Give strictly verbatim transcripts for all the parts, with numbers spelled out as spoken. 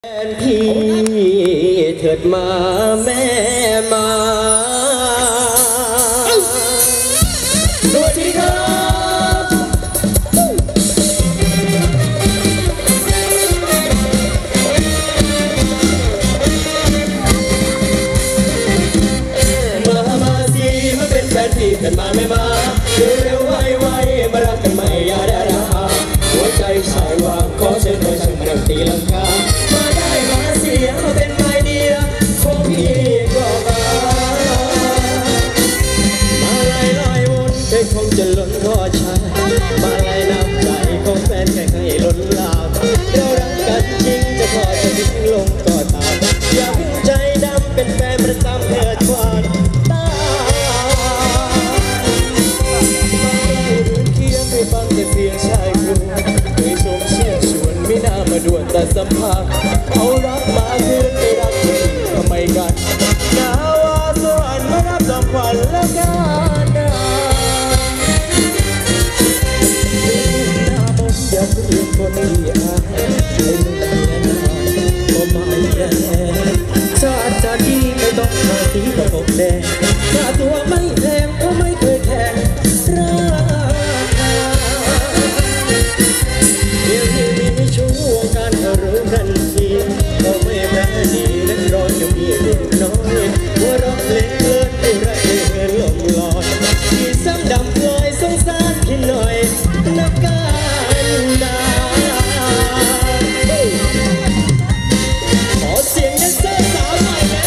แฟนพี่เถิดมาแม่มาสวัสดีครับมามาสิมาเป็นแฟนพี่เถิดมาแม่มาเร็วๆไวๆมารักกันไม่อย่าได้ราหัวใจชายวางขอเชิญเธอช่างมาดังตีลังกามาได้มาเสียมาเป็นไอเดียของพี่ก็มามาลายลอยวนเพลงคงจะล้นพ่อชายมาลายน้ำใจของแฟนแค่ให้ล้นลามเรารักกันจริงจะขอจะทิ้งลงก็ตามอย่าเพิ่งใจดำเป็นแฟนประจำเถิดควันตาเคียงให้ฟังแต่เสียงชายครูเคยชมเชื่อชวนไม่น่ามาด่วนแต่สัมผัสเอารักมาคืนไม่รักคนอื่นทำไมกันหนาวว่าสวรรค์มารับจอมขวัญและกันนะหน้ามนอย่าเพิ่งคนที่อายให้ลืมเมียนานก็ไม่แย่ชาติชาติที่ไม่ต้องมาสีกระทบแดงค่าตัวไม่แพงเพราะไม่เคยแข่งราคาเดี๋ยวนี้มีชู้วงการเขารู้กันทีเขาไม่ปราณีและรอยังมีเด็กน้อยหัวเราะเล่นเลิศให้รักให้เหินลมลอยที่ซ้ำดำพลอยสงสารคิดหน่อยนักการดาขอเสียงแดนเซอร์สาวหน่อยแล้ว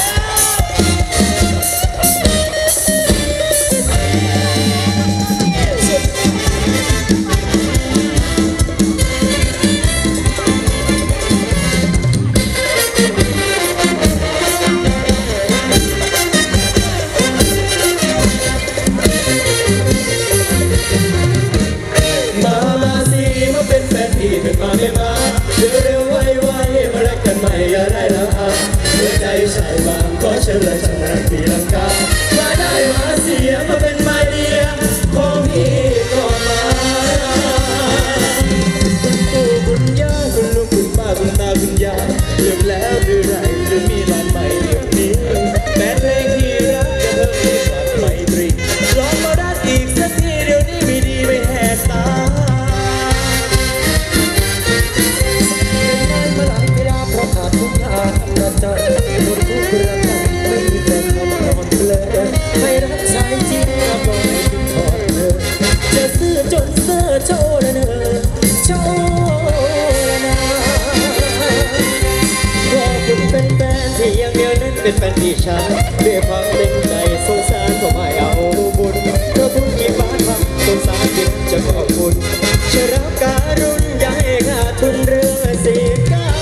มาไม่มาเร็วๆไวๆมารักกันใหม่อย่าได้ละอาหัวใจชายบางก็เฉลยช่างรักตีลังกามาได้มาเสียมาเป็นไม้เดียของพี่ก็มาคุณปู่คุณย่าคุณลุงคุณป้าคุณตาคุณยายลืมแล้วหรือไรหรือมีร้านใหม่เดี๋ยวนี้แม้เพลงที่รักจะเพิ่มที่ฝากไมตรีลองมาดัดอีกสักทีเดี๋ยวนี้ไม่ดีไม่แหกตาขาดทุกอย่างนะจ๊ะหมดทุกเรื่องไม่มีแต่คำนอนเลยให้รักชายจริงรับรองให้ถึงทอดเลยจะซื้อจนเสื้อโชว์ละเนอโชว์ละนาขอคุณเป็นแฟนที่ยังเดียวนั้นเป็นแฟนที่ฉันด้วยความเต็มใจสงสารก็ไม่เอาบุญเพราะคุณกี่บาททำสงสารเพียงจะขอบคุณจะรับการุณอย่าให้ขาดทุนเรื่องเสียการ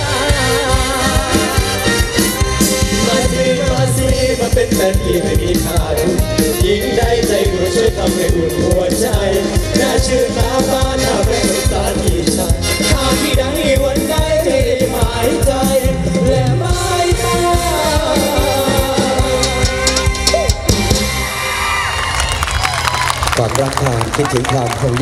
มาเป็นแฟนที่ไม่มีค่าทุนยิ่งได้ใจคุณช่วยทำให้อุ่นหัวใจน่าชื่นตาฟ้าน่าแปลงตาที่ฉันถ้าพี่ได้วันใดจะได้หมายใจและหมายตาก่อนรักทางคิดถึงความคง